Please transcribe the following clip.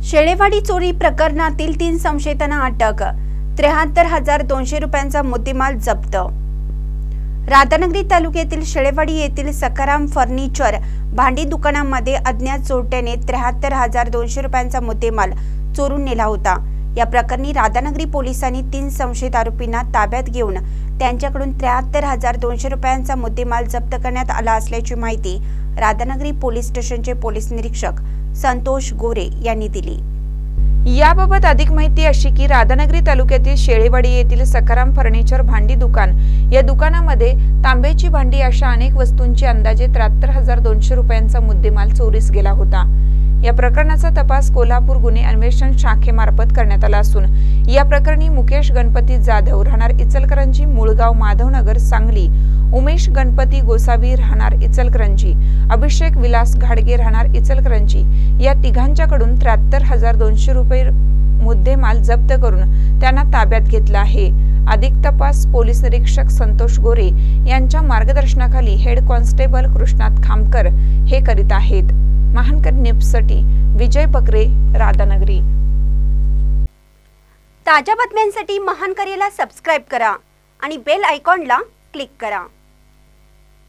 शेळेवाडी चोरी प्रकरणातील 3 संशयितांना अटक। 73,200 रुपयांचा मुद्देमाल जप्त। राधानगरी तालुक्यातील शेळेवाडी येथील सकाराम फर्निचर भांडी दुकानामध्ये अज्ञात चोरट्याने 73,200 रुपयांचा मुद्देमाल चोरून नेला होता। या प्रकरणी राधानगरी पोलिसांनी 3 संशयित आरोपींना ताब्यात घेऊन त्यांच्याकडून 73,200 रुपयांचा मुद्देमाल जप्त करण्यात आला असल्याची माहिती राधानगरी पोलीस स्टेशनचे पोलीस निरीक्षक संतोष गोरे यांनी दिली। याबाबत अधिक माहिती अशी की राधानगरी तालुक्यातील शेळेवाडी येथील सकाराम फर्निचर भांडी दुकान या दुकानामध्ये तांब्याची भांडी अशा अनेक वस्तूंची अंदाजे 73,200 रुपयांचा मुद्देमाल चोरीस गेला होता। या प्रकरणाचा तपास कोल्हापूर गुन्हे अन्वेषण शाखेमार्फत करण्यात आला असून या प्रकरणी मुकेश गणपती जाधव राहणार इचलकरंजी मुळगाव माधवनगर सांगली, उमेश गणपती गोसावी राहणार इचलकरंजी, अभिषेक विलास घाडगे राहणार इचलकरंजी या तिघांच्याकडून 73,200 रुपये मुद्देमाल जप्त करून त्यांना ताब्यात घेतला आहे। अधिक तपास पोलीस निरीक्षक संतोष गोरे यांच्या मार्गदर्शनाखाली हेड कॉन्स्टेबल कृष्णात खामकर हे करीत आहेत। महानकर न्यूजसाठी विजय बकरे, राधानगरी। ताज्या बातम्यांसाठी महानकरेला सबस्क्राइब करा आणि बेल आयकॉनला क्लिक करा।